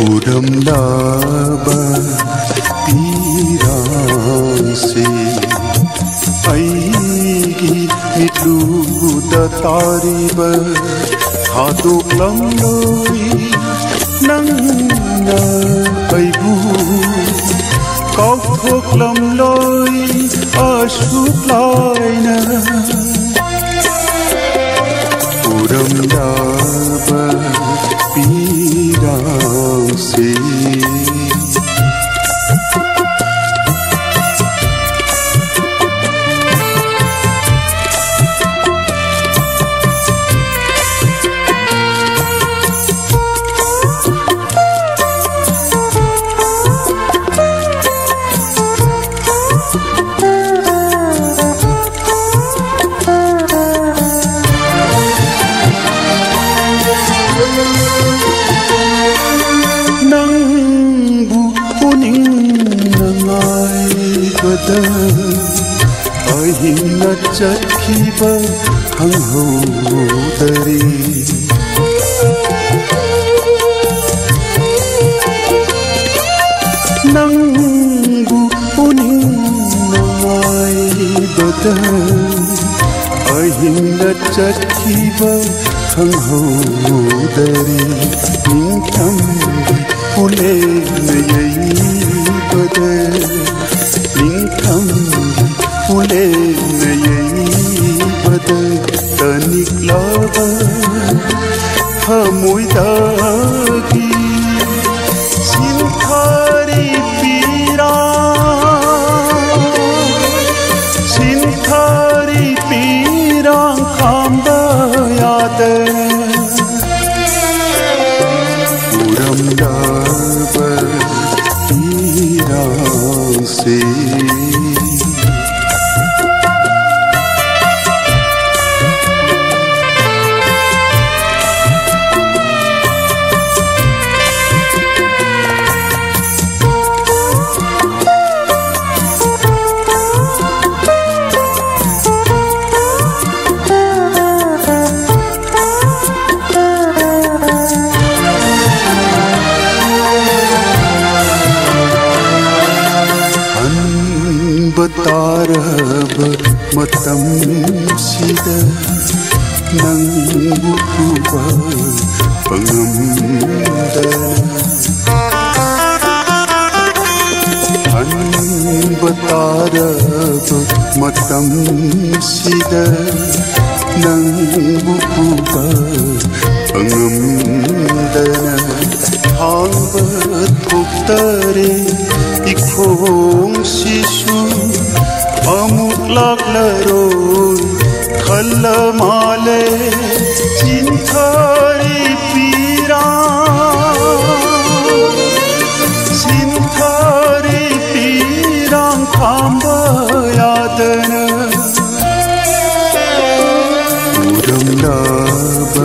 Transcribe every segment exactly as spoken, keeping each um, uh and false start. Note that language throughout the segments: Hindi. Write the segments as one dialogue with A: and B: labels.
A: उरमलाबा पीरांसे अईगी मिट्लूदा तारीबा हादोक्लमलोई नंगना अईबू काउथोक्लमलोई आशुक्लायना उरमलाबा पीरांसे अहिंग चखिबा हंगहोदरी नंगु उनिंगनाइबदा अहिंग चखिबा हंगहोदरी निंगथम फुले नयईबदा निंगथम फुले नयईबदा तनिक्लाबा हमुइदागी सिंथारी पीरा सिंथारी पीरा खांबा यादे उरमलाबा पीरांसे बतारब मतम सिदा नंगु कुबा पंगमदना अन बतारब मतम सिदा नंगु कुबा पंगमदना हांब थुक्तरे इखों शिशु अमुक लागलरोय खल्लमाले सिंथारी पीरा सिंथारी पीरा खांबा यादना उरमलाबा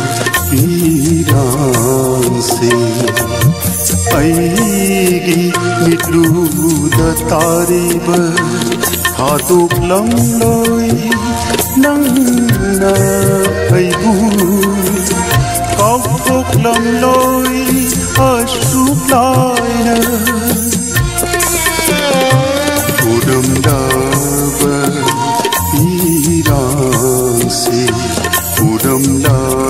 A: पीरांसे अईगी मिट्लूदा तारीबा हादोक्लमलोई नंगना अईबू काउथोक्लमलोई आशुक्लायना उरमलाबा पीरांसे उरमलाबा